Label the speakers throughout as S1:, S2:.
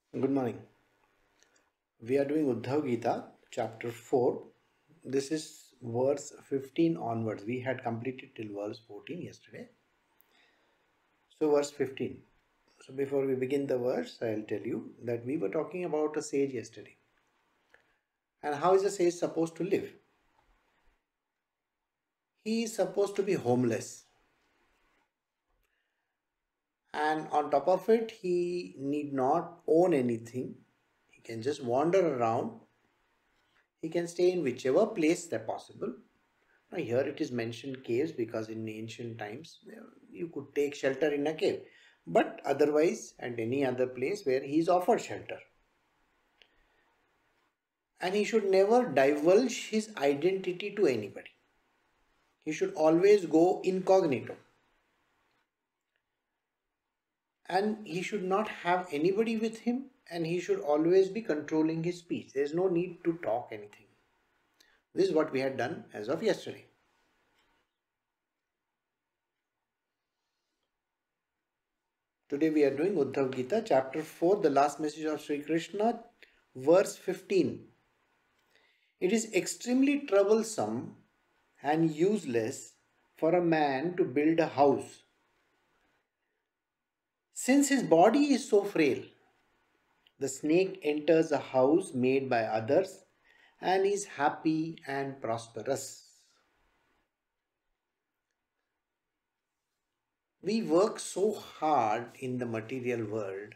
S1: Good morning. We are doing Uddhava Gita, chapter 4. This is verse 15 onwards. We had completed till verse 14 yesterday. So, verse 15. So, before we begin the verse, I'll tell you that we were talking about a sage yesterday. And how is a sage supposed to live? He is supposed to be homeless. And on top of it, he need not own anything. He can just wander around. He can stay in whichever place that possible. Now here it is mentioned caves because in ancient times you could take shelter in a cave, but otherwise at any other place where he is offered shelter. And he should never divulge his identity to anybody. He should always go incognito. And he should not have anybody with him, and he should always be controlling his speech. There is no need to talk anything. This is what we had done as of yesterday. Today we are doing Uddhava Gita, chapter 4, the last message of Sri Krishna, verse 15. It is extremely troublesome and useless for a man to build a house, since his body is so frail. The snake enters a house made by others and is happy and prosperous. We work so hard in the material world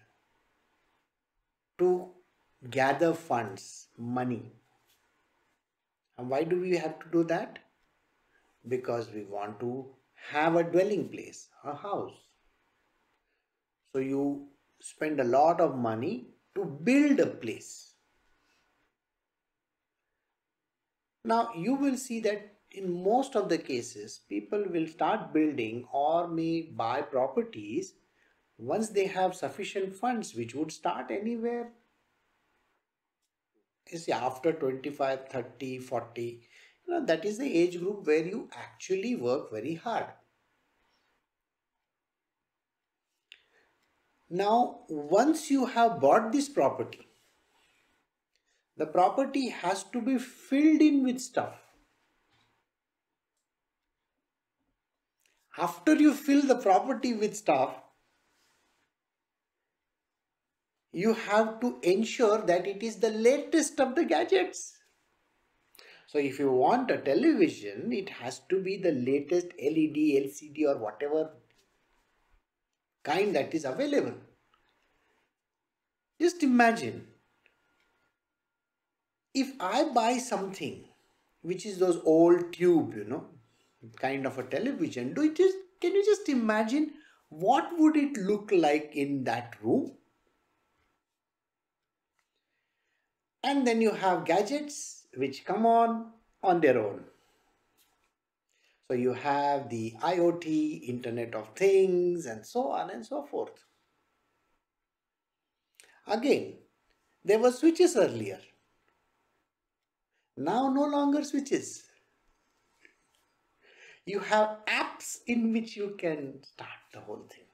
S1: to gather funds, money. And why do we have to do that? Because we want to have a dwelling place, a house. So you spend a lot of money to build a place. Now you will see that in most of the cases, people will start building or may buy properties once they have sufficient funds, which would start anywhere after 25, 30, 40. That is the age group where you actually work very hard. Now, once you have bought this property, the property has to be filled in with stuff. After you fill the property with stuff, you have to ensure that it is the latest of the gadgets. So if you want a television, it has to be the latest LED, LCD or whatever kind that is available. Just imagine, if I buy something which is those old tube, kind of a television, can you just imagine what would it look like in that room? And then you have gadgets which come on their own. So you have the IoT, Internet of Things, and so on and so forth. Again, there were switches earlier. Now no longer switches. You have apps in which you can start the whole thing.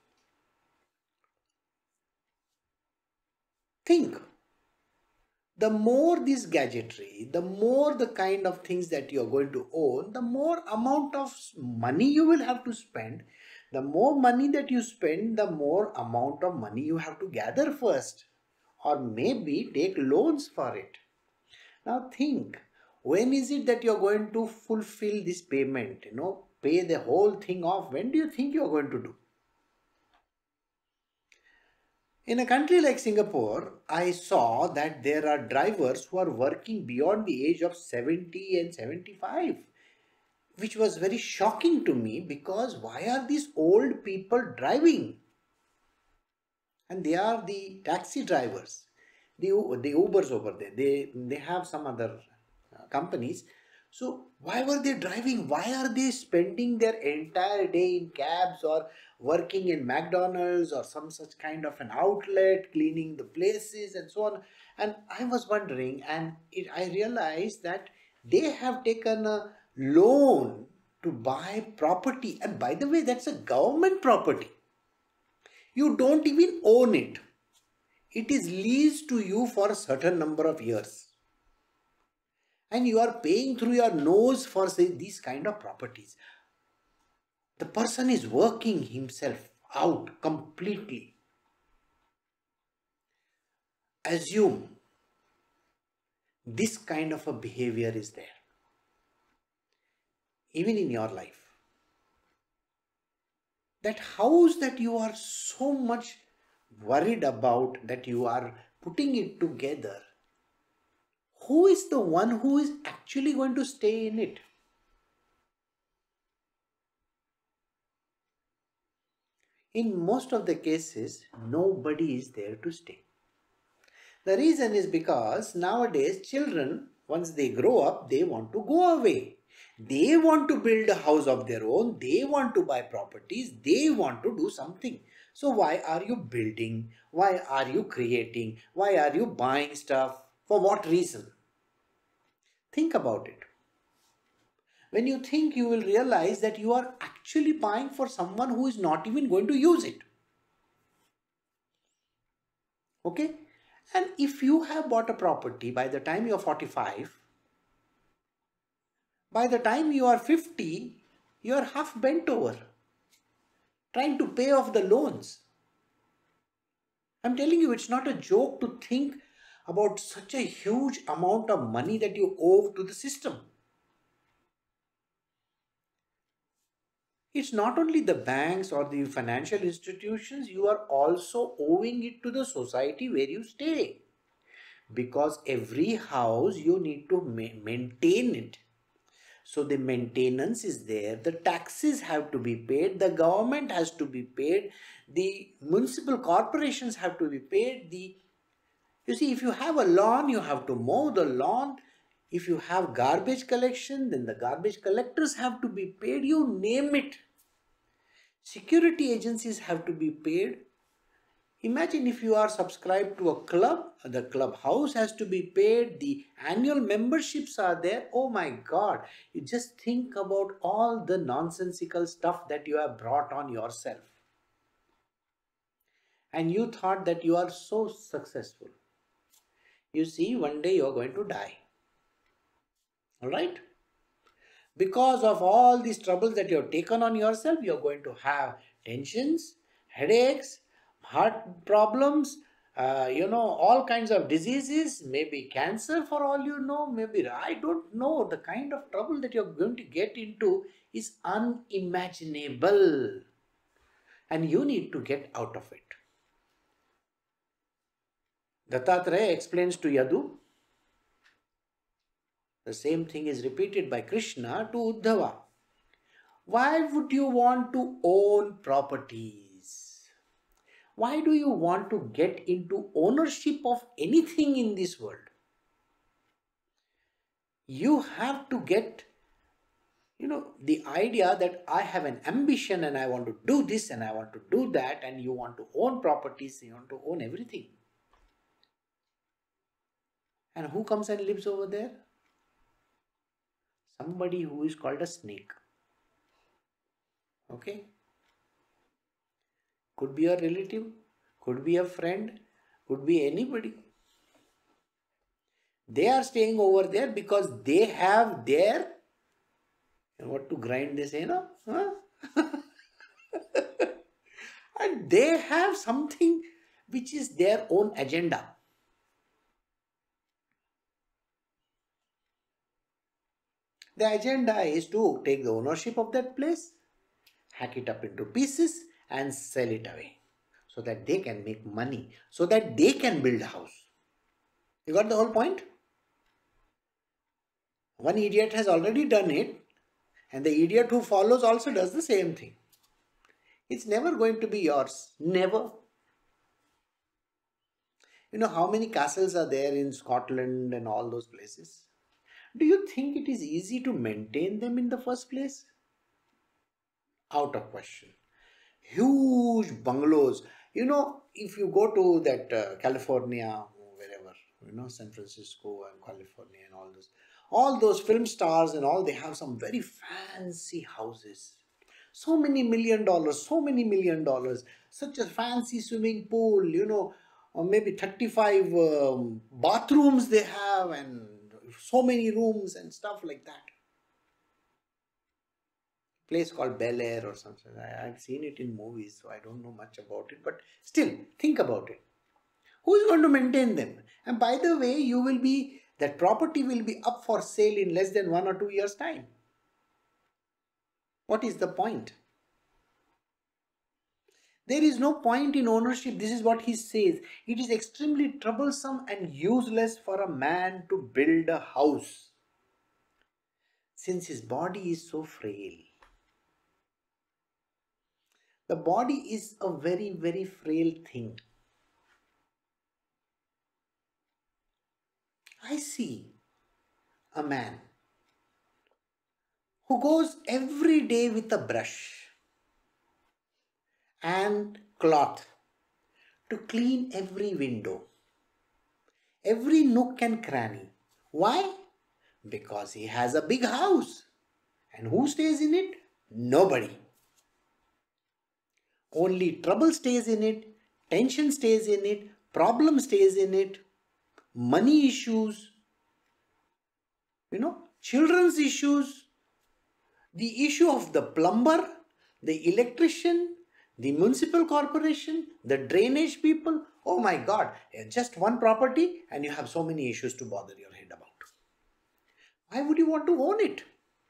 S1: Think. The more this gadgetry, the more the kind of things that you are going to own, the more amount of money you will have to spend. The more money that you spend, the more amount of money you have to gather first, or maybe take loans for it. Now think, when is it that you are going to fulfill this payment, pay the whole thing off? When do you think you are going to do? In a country like Singapore, I saw that there are drivers who are working beyond the age of 70 and 75, which was very shocking to me, because why are these old people driving? And they are the taxi drivers, the Ubers over there. They have some other companies. So why were they driving? Why are they spending their entire day in cabs or working in McDonald's or some such kind of an outlet, cleaning the places and so on? And I was wondering, and I realized that they have taken a loan to buy property. And by the way, that's a government property. You don't even own it. It is leased to you for a certain number of years. And you are paying through your nose for, say, these kind of properties. The person is working himself out completely. Assume this kind of a behavior is there, even in your life. That house that you are so much worried about, that you are putting it together, who is the one who is actually going to stay in it? In most of the cases, nobody is there to stay. The reason is because nowadays children, once they grow up, they want to go away. They want to build a house of their own. They want to buy properties. They want to do something. So why are you building? Why are you creating? Why are you buying stuff? For what reason? Think about it. When you think, you will realize that you are actually buying for someone who is not even going to use it. Okay? And if you have bought a property by the time you are 45, by the time you are 50, you are half bent over, trying to pay off the loans. I'm telling you, it's not a joke to think about such a huge amount of money that you owe to the system. It's not only the banks or the financial institutions, you are also owing it to the society where you stay. Because every house you need to maintain it. So the maintenance is there, the taxes have to be paid, the government has to be paid, the municipal corporations have to be paid. You see, if you have a lawn, you have to mow the lawn. If you have garbage collection, then the garbage collectors have to be paid. You name it. Security agencies have to be paid. Imagine if you are subscribed to a club, the clubhouse has to be paid, the annual memberships are there. Oh my God, you just think about all the nonsensical stuff that you have brought on yourself. And you thought that you are so successful. You see, one day you are going to die. Alright? Because of all these troubles that you have taken on yourself, you are going to have tensions, headaches, heart problems, all kinds of diseases, maybe cancer for all you know, maybe, I don't know, the kind of trouble that you're going to get into is unimaginable. And you need to get out of it. Dattatreya explains to Yadu. The same thing is repeated by Krishna to Uddhava. Why would you want to own properties? Why do you want to get into ownership of anything in this world? You have to get, the idea that I have an ambition and I want to do this and I want to do that, and you want to own properties, you want to own everything. And who comes and lives over there? Somebody who is called a snake. Okay? Could be a relative, could be a friend, could be anybody. They are staying over there because they have their, what to grind they say, no? Huh? And they have something which is their own agenda. The agenda is to take the ownership of that place, hack it up into pieces and sell it away so that they can make money, so that they can build a house. You got the whole point? One idiot has already done it, and the idiot who follows also does the same thing. It's never going to be yours. Never. You know how many castles are there in Scotland and all those places? Do you think it is easy to maintain them in the first place? Out of question. Huge bungalows. If you go to that California, wherever, San Francisco and California and all those film stars and all, they have some very fancy houses. So many $1 million, such a fancy swimming pool, or maybe 35 bathrooms they have, and so many rooms and stuff like that. Place called Bel Air or something. I've seen it in movies, so I don't know much about it, but still, think about it. Who is going to maintain them? And by the way, that property will be up for sale in less than 1 or 2 years' time. What is the point? There is no point in ownership. This is what he says. It is extremely troublesome and useless for a man to build a house, since his body is so frail. The body is a very, very frail thing. I see a man who goes every day with a brush and cloth to clean every window, every nook and cranny. Why? Because he has a big house. And who stays in it? Nobody. Only trouble stays in it, tension stays in it, problem stays in it, money issues, children's issues, the issue of the plumber, the electrician, the municipal corporation, the drainage people. Oh my God, just one property and you have so many issues to bother your head about. Why would you want to own it?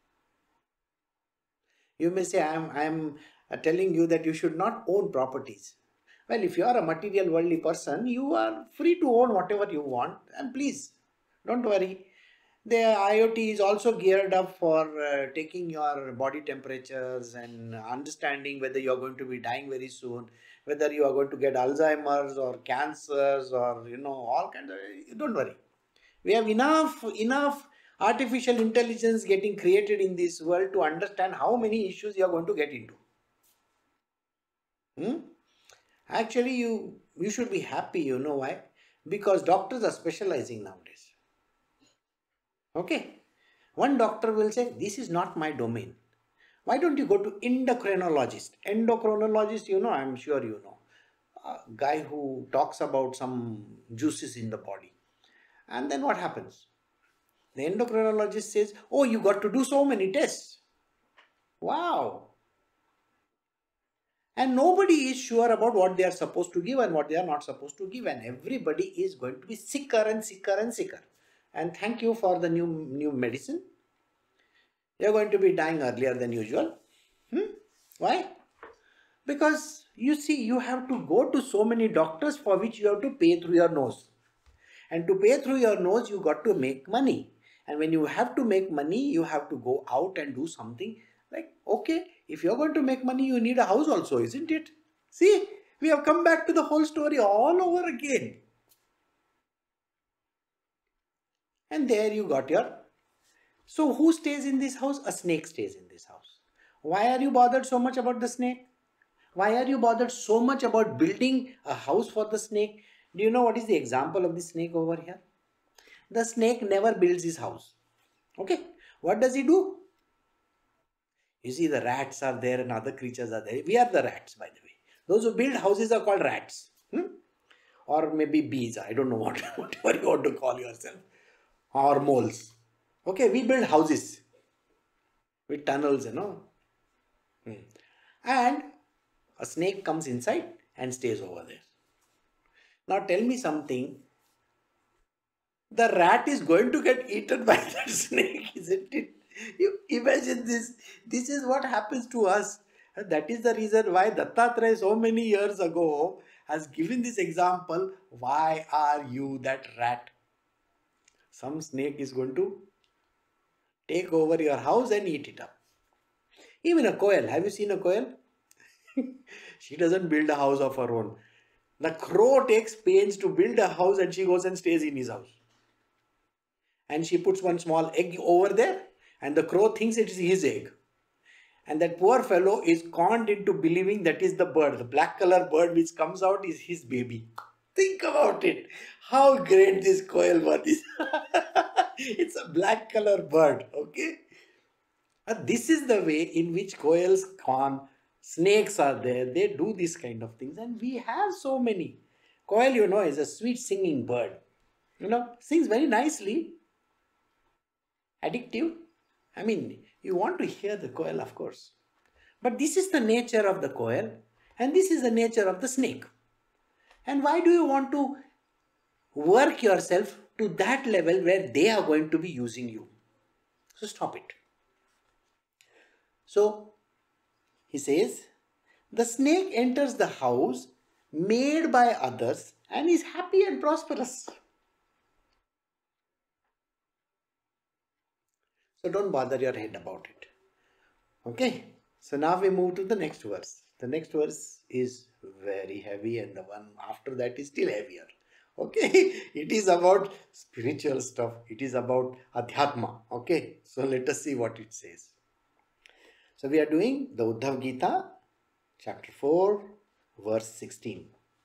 S1: You may say, I am telling you that you should not own properties. Well, if you are a material worldly person, you are free to own whatever you want, and please, don't worry. The IoT is also geared up for taking your body temperatures and understanding whether you are going to be dying very soon, whether you are going to get Alzheimer's or cancers or, all kinds of, don't worry. We have enough artificial intelligence getting created in this world to understand how many issues you are going to get into. Actually, you should be happy. You know why? Because doctors are specializing nowadays. Okay. One doctor will say, this is not my domain. Why don't you go to endocrinologist? Endocrinologist, I'm sure you know. A guy who talks about some juices in the body. And then what happens? The endocrinologist says, oh, you got to do so many tests. Wow. And nobody is sure about what they are supposed to give and what they are not supposed to give. And everybody is going to be sicker and sicker and sicker. And thank you for the new medicine. You're going to be dying earlier than usual. Why? Because you see, you have to go to so many doctors for which you have to pay through your nose. And to pay through your nose, you got to make money. And when you have to make money, you have to go out and do something. Like, okay, if you're going to make money, you need a house also, isn't it? See, we have come back to the whole story all over again. And there you got your... So who stays in this house? A snake stays in this house. Why are you bothered so much about the snake? Why are you bothered so much about building a house for the snake? Do you know what is the example of the snake over here? The snake never builds his house. Okay. What does he do? You see, the rats are there and other creatures are there. We are the rats, by the way. Those who build houses are called rats. Or maybe bees. I don't know whatever you want to call yourself. Or moles. Okay, we build houses with tunnels, And a snake comes inside and stays over there. Now tell me something. The rat is going to get eaten by that snake, isn't it? You imagine this. This is what happens to us. And that is the reason why Dattatreya so many years ago has given this example. Why are you that rat? Some snake is going to take over your house and eat it up. Even a koel. Have you seen a koel? She doesn't build a house of her own. The crow takes pains to build a house and she goes and stays in his house. And she puts one small egg over there and the crow thinks it is his egg. And that poor fellow is conned into believing that is the bird. The black color bird which comes out is his baby. Think about it. How great this koel bird is. It's a black color bird. Okay. And this is the way in which koels con, snakes are there. They do these kind of things. And we have so many. Koel, you know, is a sweet singing bird. You know, sings very nicely. Addictive. I mean, you want to hear the koel, of course. But this is the nature of the koel, and this is the nature of the snake. And why do you want to work yourself to that level where they are going to be using you? So stop it. So he says, the snake enters the house made by others and is happy and prosperous. So don't bother your head about it. Okay. So now we move to the next verse. The next verse is very heavy and the one after that is still heavier. Okay. It is about spiritual stuff. It is about Adhyatma. Okay. So let us see what it says. So we are doing the Uddhava Gita, chapter 4, verse 16.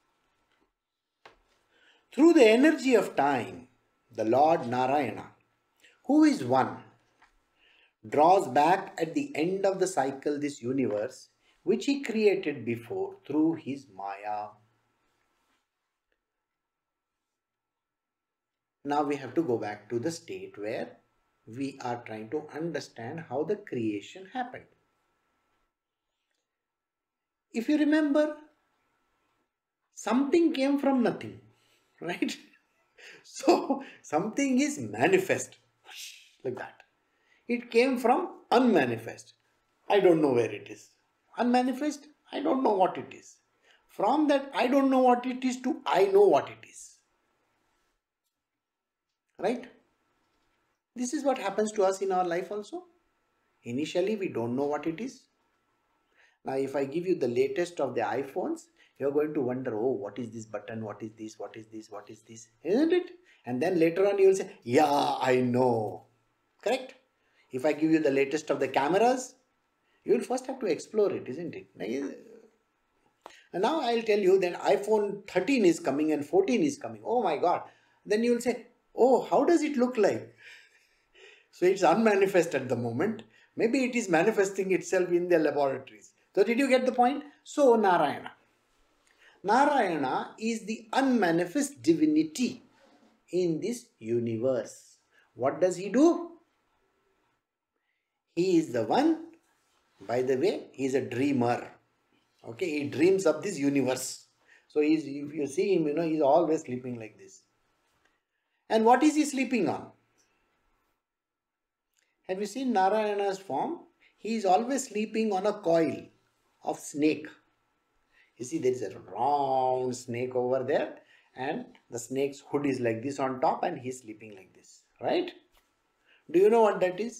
S1: Through the energy of time, the Lord Narayana, who is one, draws back at the end of the cycle this universe which he created before through his Maya. Now we have to go back to the state where we are trying to understand how the creation happened. If you remember, something came from nothing, right? So something is manifest, like that. It came from unmanifest. I don't know where it is. Unmanifest, I don't know what it is. From that I don't know what it is to I know what it is. Right? This is what happens to us in our life also. Initially we don't know what it is. Now if I give you the latest of the iPhones, you're going to wonder, oh, what is this button? What is this? What is this? What is this? Isn't it? And then later on you will say, yeah, I know. Correct? If I give you the latest of the cameras, you will first have to explore it, isn't it? And now I'll tell you that iPhone 13 is coming and 14 is coming. Oh my God. Then you will say, oh, how does it look like? So it's unmanifest at the moment. Maybe it is manifesting itself in the laboratories. So did you get the point? So Narayana. Narayana is the unmanifest divinity in this universe. What does he do? He is the one, by the way, he is a dreamer. Okay, he dreams of this universe. So if you see him, you know, he's always sleeping like this. And what is he sleeping on? Have you seen Narayana's form? He is always sleeping on a coil of snake. You see, there is a round snake over there and the snake's hood is like this on top and he's sleeping like this. Right? Do you know what that is?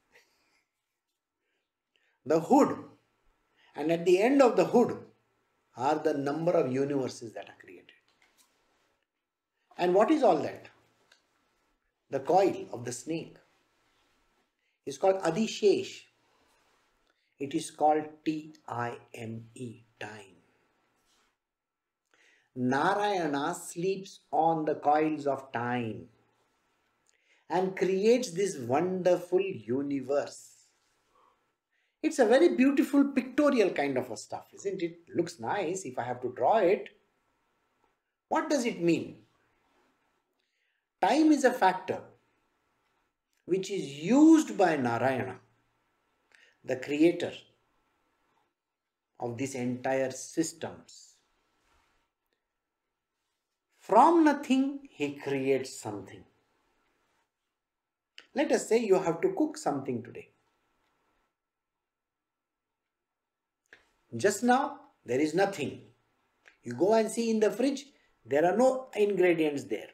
S1: The hood, and at the end of the hood are the number of universes that are created. And what is all that? The coil of the snake is called Adishesh. It is called T-I-M-E, time. Narayana sleeps on the coils of time and creates this wonderful universe. It's a very beautiful pictorial kind of a stuff, isn't it? Looks nice if I have to draw it. What does it mean? Time is a factor which is used by Narayana, the creator of these entire systems. From nothing, he creates something. Let us say you have to cook something today. Just now, there is nothing. You go and see in the fridge, there are no ingredients there.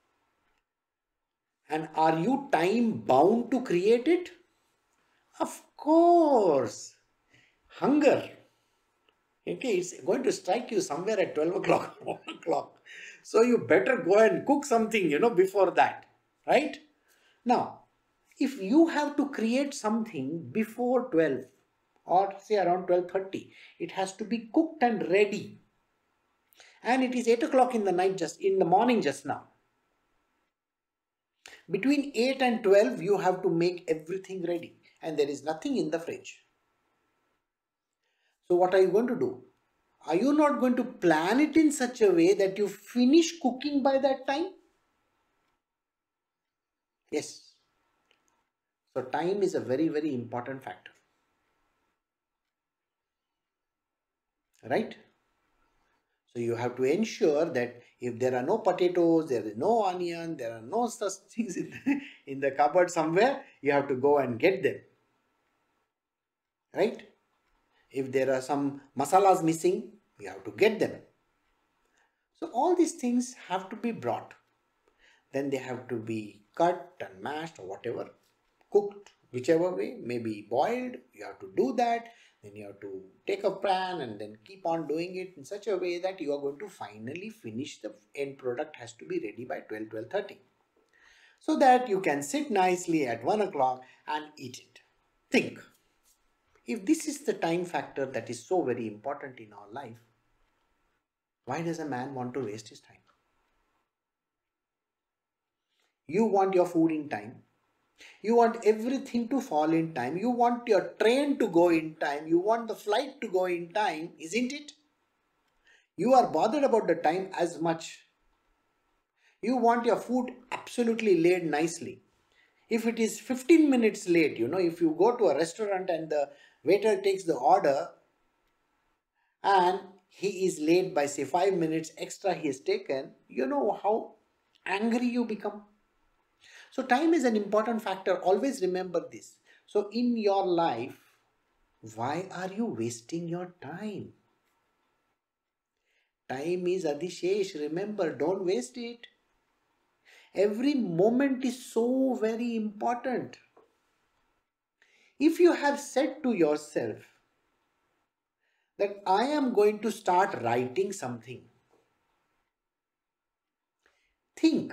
S1: And are you time bound to create it? Of course. Hunger. Okay, it's going to strike you somewhere at 12 o'clock, 1 o'clock. So you better go and cook something, before that. Right? Now, if you have to create something before 12, or say around 12:30, it has to be cooked and ready. And it is 8 o'clock in the morning just now. Between 8 and 12, you have to make everything ready. And there is nothing in the fridge. So what are you going to do? Are you not going to plan it in such a way that you finish cooking by that time? Yes. So time is a very, very important factor. Right? So you have to ensure that if there are no potatoes, there is no onion, there are no such things in the cupboard somewhere, you have to go and get them. Right? If there are some masalas missing, you have to get them. So all these things have to be brought. Then they have to be cut and mashed or whatever, cooked, whichever way, maybe boiled, you have to do that. Then you have to take a pan and then keep on doing it in such a way that you are going to finally finish the end product has to be ready by 12:30. So that you can sit nicely at 1 o'clock and eat it. Think, if this is the time factor that is so very important in our life, why does a man want to waste his time? You want your food in time. You want everything to fall in time. You want your train to go in time. You want the flight to go in time, isn't it? You are bothered about the time as much. You want your food absolutely laid nicely. If it is 15 minutes late, if you go to a restaurant and the waiter takes the order and he is late by say 5 minutes extra he has taken, you know how angry you become. So time is an important factor. Always remember this. So in your life, why are you wasting your time? Time is Adishesh. Remember, don't waste it. Every moment is so very important. If you have said to yourself that I am going to start writing something, think,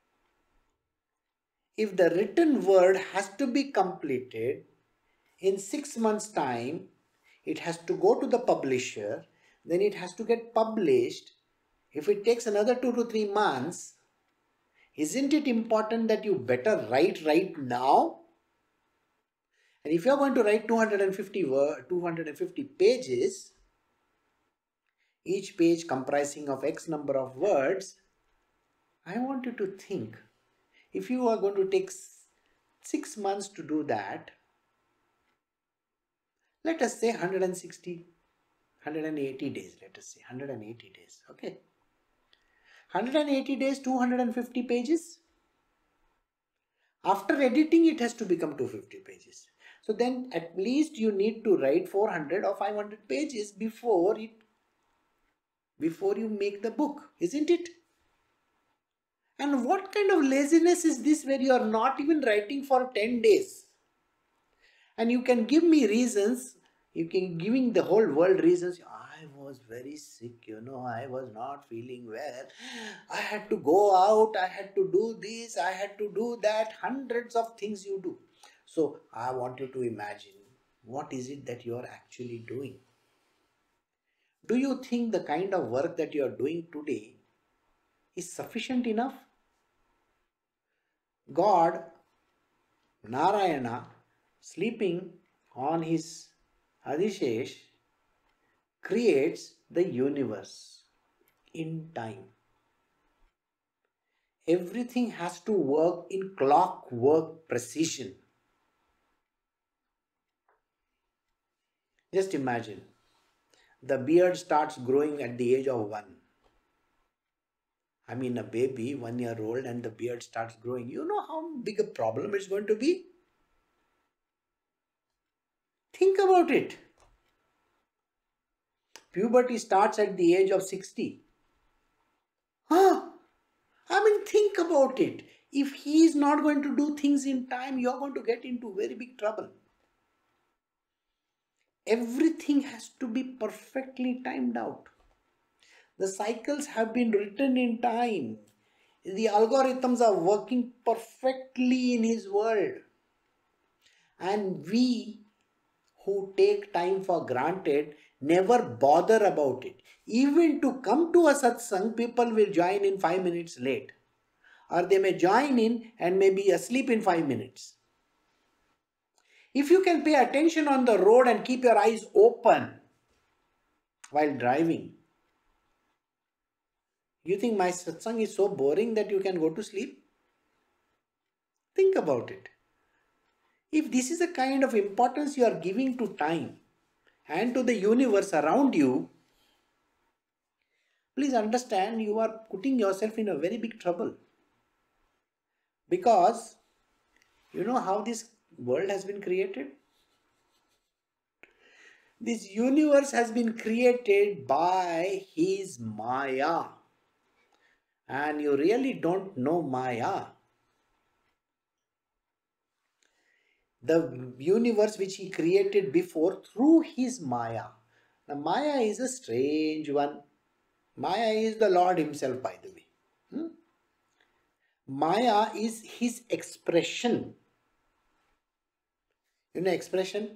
S1: if the written word has to be completed in 6 months' time, it has to go to the publisher, then it has to get published. If it takes another 2 to 3 months, isn't it important that you better write right now? And if you're going to write 250 pages, each page comprising of X number of words, I want you to think, if you are going to take 6 months to do that, let us say 180 days, let us say 180 days, okay? 180 days, 250 pages. After editing, it has to become 250 pages. So then at least you need to write 400 or 500 pages before you make the book, isn't it? And what kind of laziness is this where you are not even writing for 10 days? And you can give me reasons, you can giving the whole world reasons. I was very sick, I was not feeling well. I had to go out, I had to do this, I had to do that, hundreds of things you do. So I want you to imagine, what is it that you are actually doing? Do you think the kind of work that you are doing today is sufficient enough? God, Narayana, sleeping on his Adishesh, creates the universe in time. Everything has to work in clockwork precision. Just imagine, the beard starts growing at the age of 1. I mean, a baby, 1 year old, and the beard starts growing. You know how big a problem it's going to be? Think about it. Puberty starts at the age of 60. Think about it. If he is not going to do things in time, you are going to get into very big trouble. Everything has to be perfectly timed out. The cycles have been written in time. The algorithms are working perfectly in his world. And we who take time for granted never bother about it. Even to come to a satsang, people will join in 5 minutes late. Or they may join in and may be asleep in 5 minutes. If you can pay attention on the road and keep your eyes open, while driving. You think my satsang is so boring that you can go to sleep? Think about it. If this is the kind of importance you are giving to time and to the universe around you, please understand you are putting yourself in a very big trouble. Because you know how this world has been created? This universe has been created by his Maya. And you really don't know Maya. The universe which he created before through his Maya. Now, Maya is a strange one. Maya is the Lord himself, by the way. Maya is his expression. You know expression?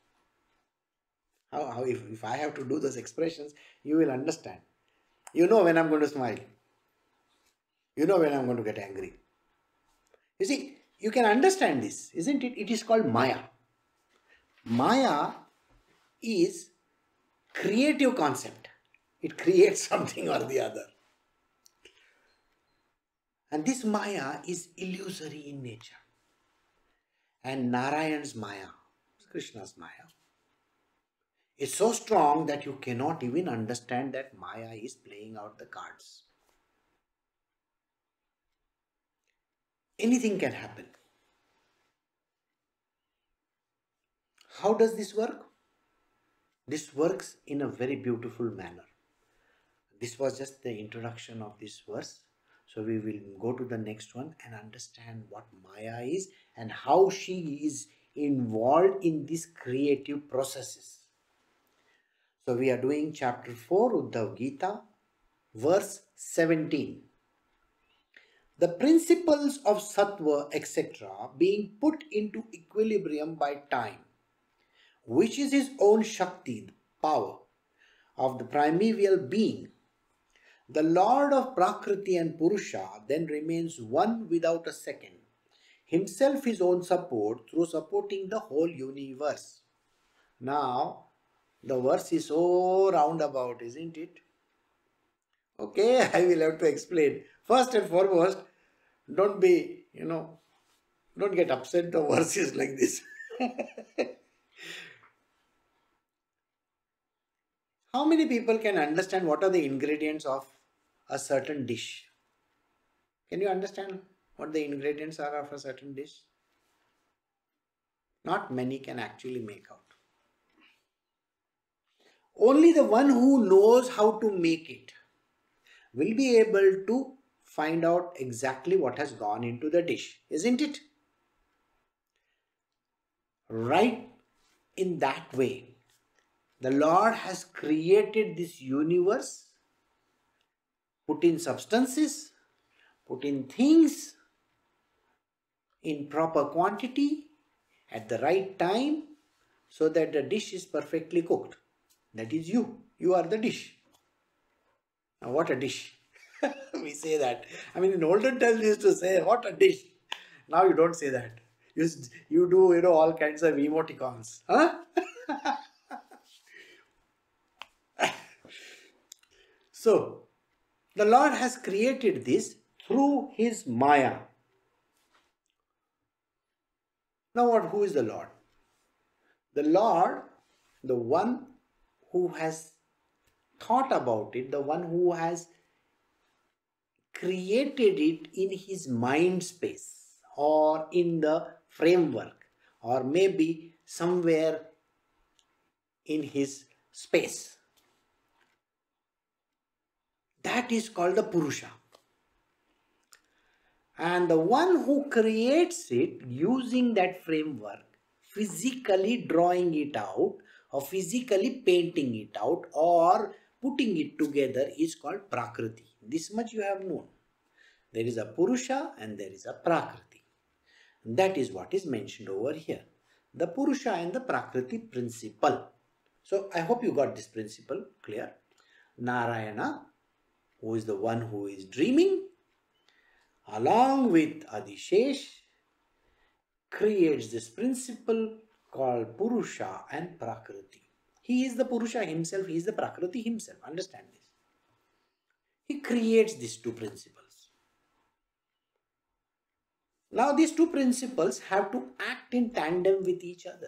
S1: How if I have to do those expressions, you will understand. You know when I'm going to smile. You know when I'm going to get angry. You see, you can understand this, isn't it? It is called Maya. Maya is creative concept. It creates something or the other. And this Maya is illusory in nature. And Narayan's Maya, Krishna's Maya, is so strong that you cannot even understand that Maya is playing out the cards. Anything can happen. How does this work? This works in a very beautiful manner. This was just the introduction of this verse. So we will go to the next one and understand what Maya is and how she is involved in these creative processes. So we are doing chapter 4, Uddhava Gita, verse 17. The principles of sattva, etc., being put into equilibrium by time, which is his own Shakti, power of the primeval being, the Lord of Prakriti and Purusha then remains one without a second, himself his own support through supporting the whole universe. Now, the verse is so roundabout, isn't it? Okay, I will have to explain. First and foremost, don't be, don't get upset the verse is like this. How many people can understand what are the ingredients of a certain dish? Can you understand what the ingredients are of a certain dish? Not many can actually make out. Only the one who knows how to make it will be able to find out exactly what has gone into the dish, isn't it? Right in that way, the Lord has created this universe, put in substances, put in things in proper quantity at the right time so that the dish is perfectly cooked. That is you. You are the dish. Now what a dish. We say that. I mean, in olden times we used to say, what a dish. Now you don't say that. You do, all kinds of emoticons. Huh? So, the Lord has created this through his Maya. Now who is the Lord? The Lord, the one who has thought about it, the one who has created it in his mind space or in the framework or maybe somewhere in his space. That is called the Purusha. And the one who creates it using that framework, physically drawing it out or physically painting it out or putting it together is called Prakriti. This much you have known. There is a Purusha and there is a Prakriti. That is what is mentioned over here. The Purusha and the Prakriti principle. So I hope you got this principle clear. Narayana, who is the one who is dreaming, along with Adishesh, creates this principle called Purusha and Prakriti. He is the Purusha himself, he is the Prakriti himself. Understand this. He creates these two principles. Now these two principles have to act in tandem with each other.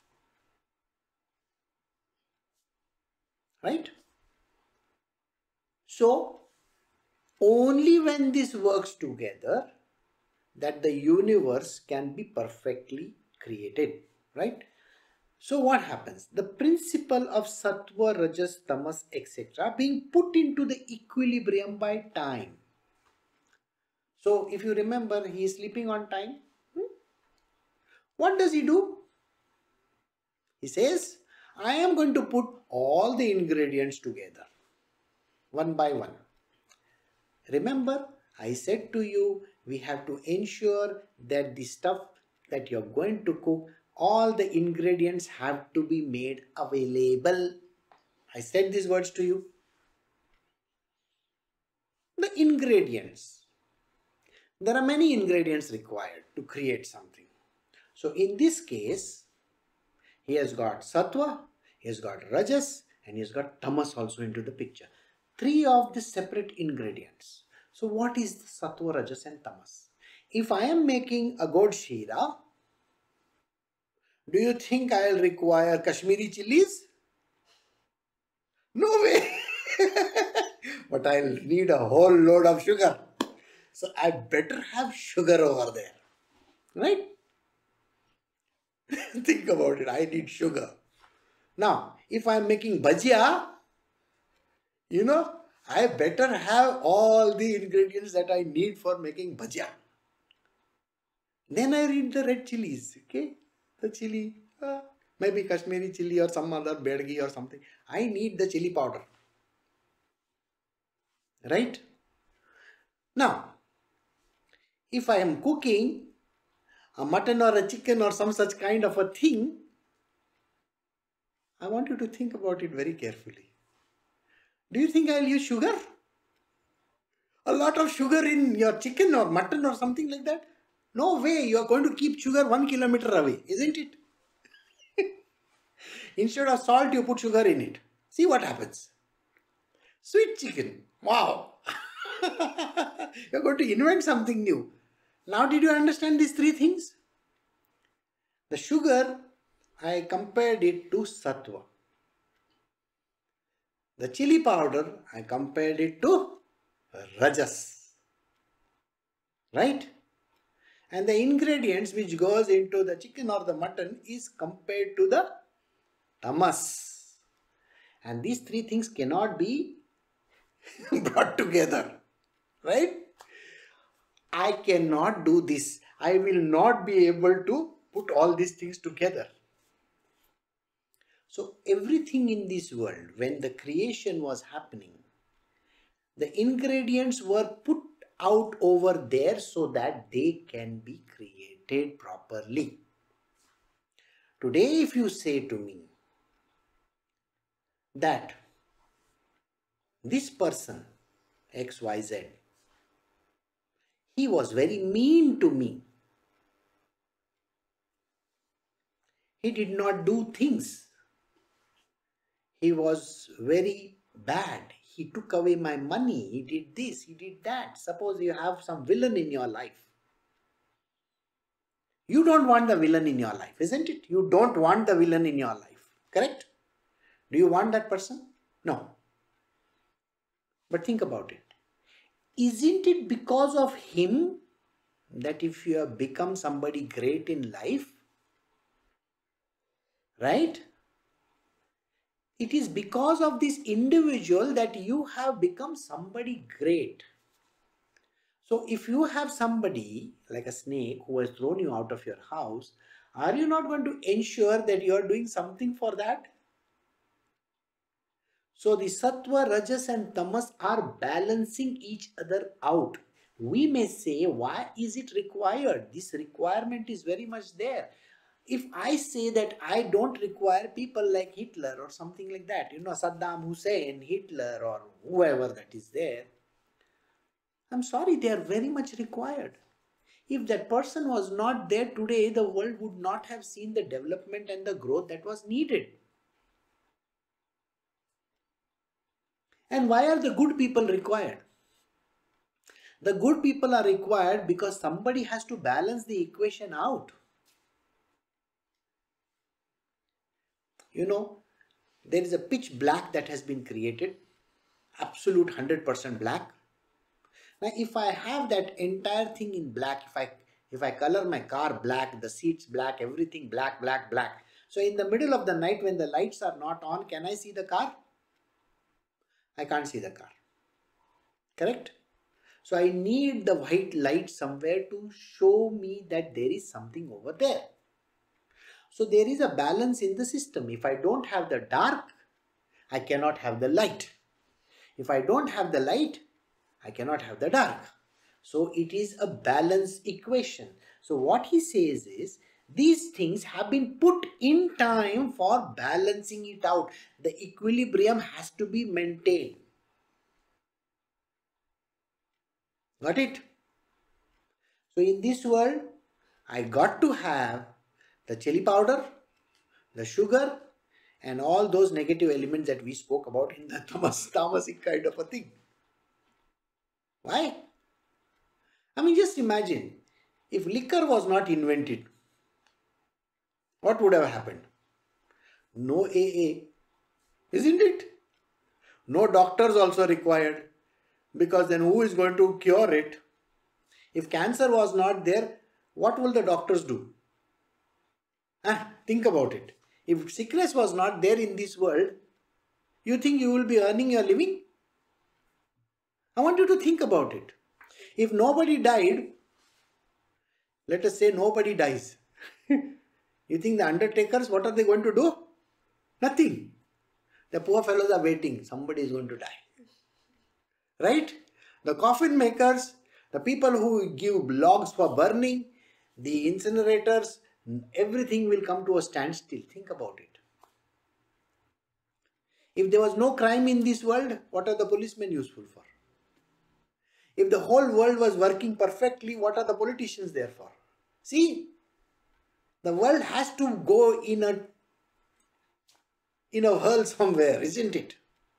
S1: Right? So, only when this works together that the universe can be perfectly created. Right? So what happens? The principle of Sattva, Rajas, Tamas, etc. being put into the equilibrium by time. So if you remember, he is sleeping on time. What does he do? He says, I am going to put all the ingredients together, one by one. Remember, I said to you, we have to ensure that the stuff that you're going to cook, all the ingredients have to be made available. I said these words to you. The ingredients. There are many ingredients required to create something. So in this case, he has got Sattva, he has got Rajas, and he has got Tamas also into the picture. Three of the separate ingredients. So what is the Sattva, Rajas and Tamas? If I am making a goat shira, do you think I will require Kashmiri chilies? No way! But I'll need a whole load of sugar. So I better have sugar over there. Right? Think about it. I need sugar. Now, if I am making bhajia, I better have all the ingredients that I need for making bhajia. Then I need the red chilies. Okay? The chili, maybe Kashmiri chili or some other bedgi or something. I need the chili powder. Right? Now, if I am cooking a mutton or a chicken or some such kind of a thing, I want you to think about it very carefully. Do you think I will use sugar? A lot of sugar in your chicken or mutton or something like that? No way, you are going to keep sugar 1 kilometer away, isn't it? Instead of salt, you put sugar in it. See what happens. Sweet chicken. Wow. You're going to invent something new. Now did you understand these three things? The sugar, I compared it to Sattva. The chili powder, I compared it to Rajas. Right? And the ingredients which goes into the chicken or the mutton is compared to the Tamas. And these three things cannot be brought together. Right? I cannot do this. I will not be able to put all these things together. So everything in this world, when the creation was happening, the ingredients were put out over there so that they can be created properly. Today, if you say to me that this person, XYZ, he was very mean to me. He did not do things. He was very bad. He took away my money. He did this, he did that. Suppose you have some villain in your life. You don't want the villain in your life, isn't it? You don't want the villain in your life. Correct? Do you want that person? No. But think about it. Isn't it because of him that if you have become somebody great in life, right? It is because of this individual that you have become somebody great. So if you have somebody like a snake who has thrown you out of your house, are you not going to ensure that you are doing something for that? So the Sattva, Rajas and Tamas are balancing each other out. We may say, why is it required? This requirement is very much there. If I say that I don't require people like Hitler or something like that, Saddam Hussein, Hitler or whoever that is there, I'm sorry, they are very much required. If that person was not there today, the world would not have seen the development and the growth that was needed. And why are the good people required? The good people are required because somebody has to balance the equation out. You know, there is a pitch black that has been created, absolute 100% black. Now, if I have that entire thing in black, if I color my car black, the seats black, everything black, black, black. So in the middle of the night when the lights are not on, can I see the car? I can't see the car. Correct? So I need the white light somewhere to show me that there is something over there. So there is a balance in the system. If I don't have the dark, I cannot have the light. If I don't have the light, I cannot have the dark. So it is a balance equation. So what he says is, these things have been put in time for balancing it out. The equilibrium has to be maintained. Got it? So in this world, I got to have the chili powder, the sugar, and all those negative elements that we spoke about in the tamasic kind of a thing. Why? I mean, just imagine, if liquor was not invented, what would have happened? No AA, isn't it? No doctors also required, because then who is going to cure it? If cancer was not there, what will the doctors do? Think about it. If sickness was not there in this world, you think you will be earning your living? I want you to think about it. If nobody died, let us say nobody dies. You think the undertakers, what are they going to do? Nothing. The poor fellows are waiting. Somebody is going to die. Right? The coffin makers, the people who give logs for burning, the incinerators, everything will come to a standstill. Think about it. If there was no crime in this world, what are the policemen useful for? If the whole world was working perfectly, what are the politicians there for? See, the world has to go in a whirl somewhere, isn't it?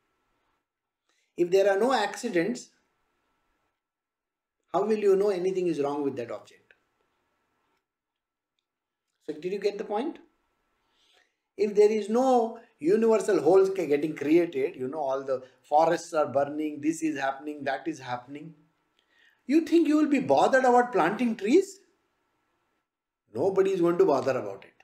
S1: If there are no accidents, how will you know anything is wrong with that object? So did you get the point? If there is no universal wholes getting created, all the forests are burning, this is happening, that is happening, you think you will be bothered about planting trees? Nobody is going to bother about it.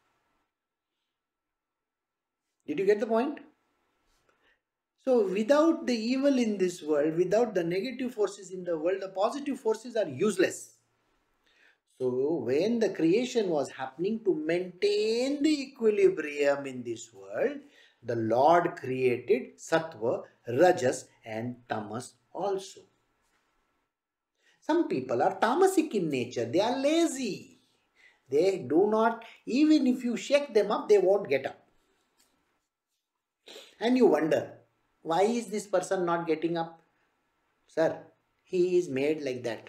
S1: Did you get the point? So without the evil in this world, without the negative forces in the world, the positive forces are useless. So when the creation was happening to maintain the equilibrium in this world, the Lord created Sattva, Rajas and Tamas also. Some people are tamasic in nature. They are lazy. They do not, even if you shake them up, they won't get up. And you wonder, why is this person not getting up? Sir, he is made like that.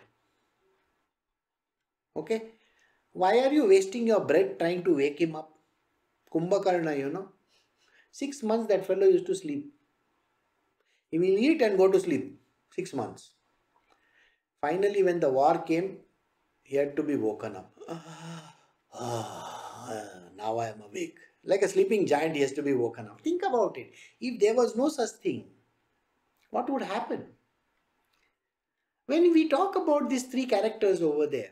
S1: Okay? Why are you wasting your breath trying to wake him up? Kumbhakarna, 6 months that fellow used to sleep. He will eat and go to sleep. 6 months. Finally, when the war came, he had to be woken up. Now I am awake. Like a sleeping giant, he has to be woken up. Think about it. If there was no such thing, what would happen? When we talk about these three characters over there,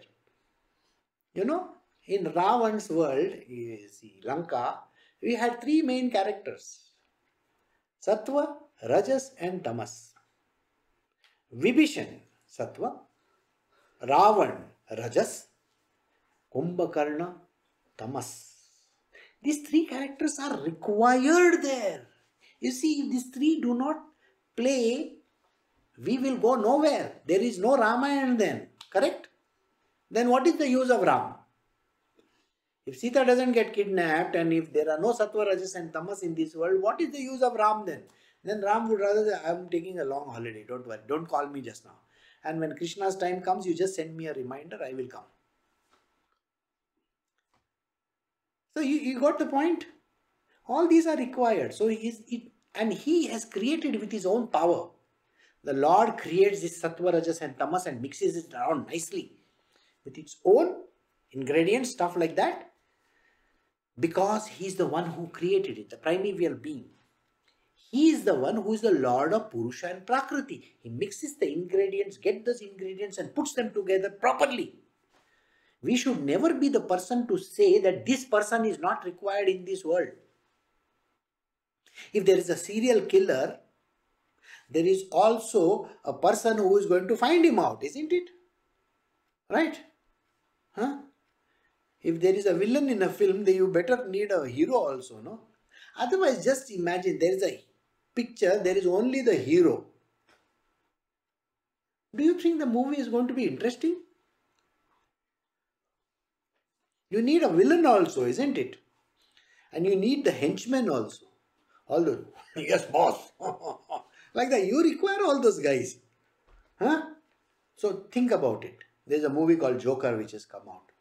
S1: in Ravan's world, Lanka, we had three main characters. Sattva, Rajas and Tamas. Vibhishan, Sattva, Ravan, Rajas, Kumbhakarna, Tamas. These three characters are required there. You see, if these three do not play, we will go nowhere. There is no Ramayana then. Correct? Then what is the use of Ram? If Sita doesn't get kidnapped and if there are no Sattva, Rajas and Tamas in this world, what is the use of Ram then? Then Ram would rather say, I am taking a long holiday. Don't worry. Don't call me just now. And when Krishna's time comes, you just send me a reminder. I will come. So you got the point? All these are required. So And he has created with his own power. The Lord creates this sattva, rajas and tamas and mixes it around nicely with its own ingredients, stuff like that, because he is the one who created it, the primeval being. He is the one who is the Lord of Purusha and Prakriti. He mixes the ingredients, gets those ingredients and puts them together properly. We should never be the person to say that this person is not required in this world. If there is a serial killer, there is also a person who is going to find him out, isn't it? Right? Huh? If there is a villain in a film, then you better need a hero also, no? Otherwise, just imagine there is a picture, there is only the hero. Do you think the movie is going to be interesting? You need a villain also, isn't it? And you need the henchmen also. All those, yes, boss. Like that, you require all those guys. Huh? So think about it. There's a movie called Joker which has come out.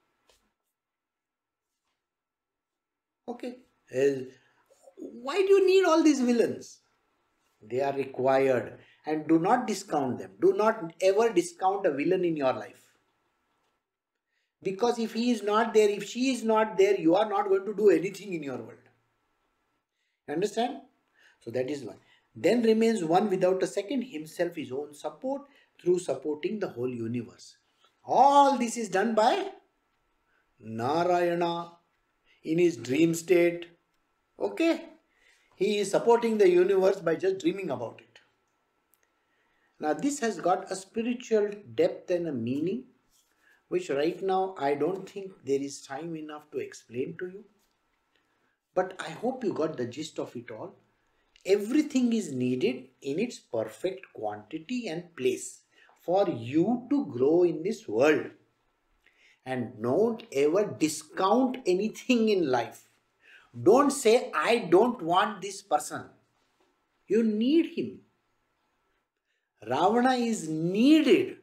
S1: Okay. Why do you need all these villains? They are required. And do not discount them. Do not ever discount a villain in your life. Because if he is not there, if she is not there, you are not going to do anything in your world. Understand? So that is one. Then remains one without a second, himself, his own support, through supporting the whole universe. All this is done by Narayana in his dream state. Okay? He is supporting the universe by just dreaming about it. Now this has got a spiritual depth and a meaning, which right now I don't think there is time enough to explain to you. But I hope you got the gist of it all. Everything is needed in its perfect quantity and place for you to grow in this world. And don't ever discount anything in life. Don't say, I don't want this person. You need him. Ravana is needed.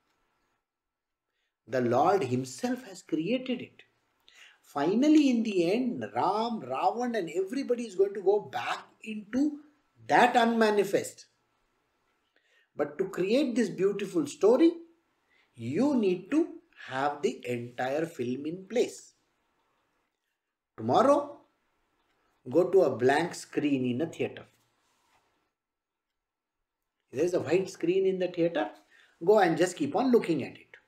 S1: The Lord himself has created it. Finally, in the end, Ram, Ravan and everybody is going to go back into that unmanifest. But to create this beautiful story, you need to have the entire film in place. Tomorrow, go to a blank screen in a theatre. There is a white screen in the theatre. Go and just keep on looking at it.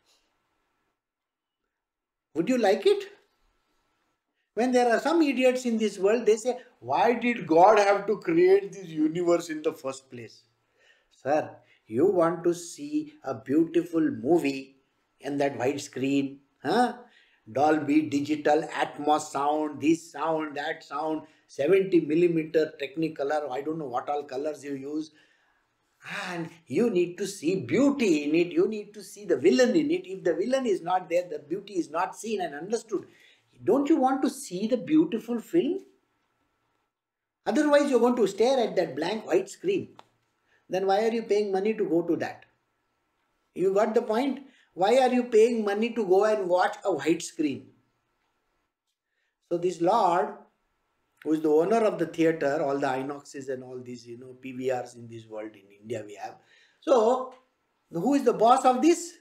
S1: Would you like it? When there are some idiots in this world, they say, why did God have to create this universe in the first place? Sir, you want to see a beautiful movie in that white screen, huh? Dolby, digital, Atmos sound, this sound, that sound, 70 millimeter Technicolor, I don't know what all colors you use. And you need to see beauty in it. You need to see the villain in it. If the villain is not there, the beauty is not seen and understood. Don't you want to see the beautiful film? Otherwise, you're going to stare at that blank white screen. Then why are you paying money to go to that? You got the point? Why are you paying money to go and watch a white screen? So this Lord, who is the owner of the theatre, all the Inoxes and all these, PVRs in this world, in India we have. So, who is the boss of this?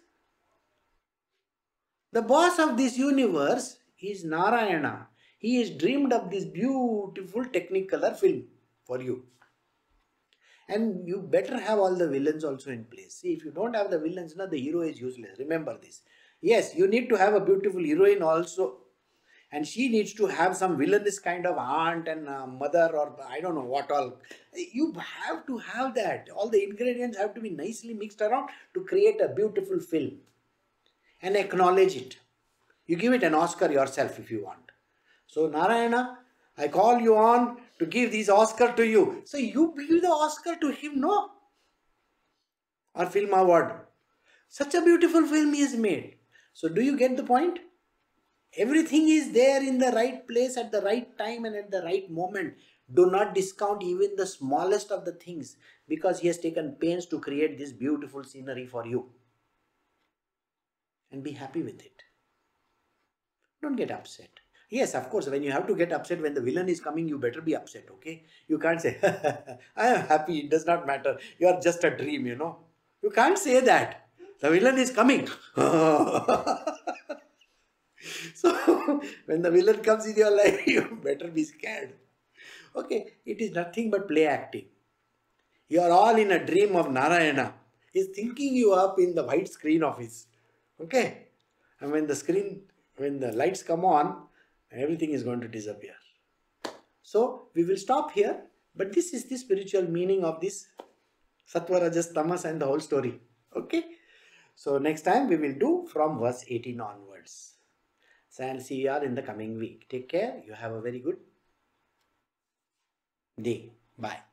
S1: The boss of this universe is Narayana. He has dreamed of this beautiful Technicolor film for you. And you better have all the villains also in place. See, if you don't have the villains, the hero is useless. Remember this. Yes, you need to have a beautiful heroine also. And she needs to have some villainous kind of aunt and mother or I don't know what all. You have to have that. All the ingredients have to be nicely mixed around to create a beautiful film. And acknowledge it. You give it an Oscar yourself if you want. So Narayana, I call you on to give this Oscar to you. So you give the Oscar to him, no? Or film award. Such a beautiful film he has made. So do you get the point? Everything is there in the right place at the right time and at the right moment. Do not discount even the smallest of the things because he has taken pains to create this beautiful scenery for you. And be happy with it. Don't get upset. Yes, of course. When you have to get upset when the villain is coming, you better be upset, okay? You can't say, I am happy, it does not matter. You are just a dream, you know. You can't say that. The villain is coming. So, when the villain comes in your life, you better be scared. Okay, it is nothing but play acting. You are all in a dream of Narayana. He's thinking you up in the white screen of his. Okay? And when the lights come on, everything is going to disappear. So, we will stop here. But this is the spiritual meaning of this Sattva, Rajas, Tamas and the whole story. Okay? So, next time we will do from verse 18 onwards. So, I'll see you all in the coming week. Take care. You have a very good day. Bye.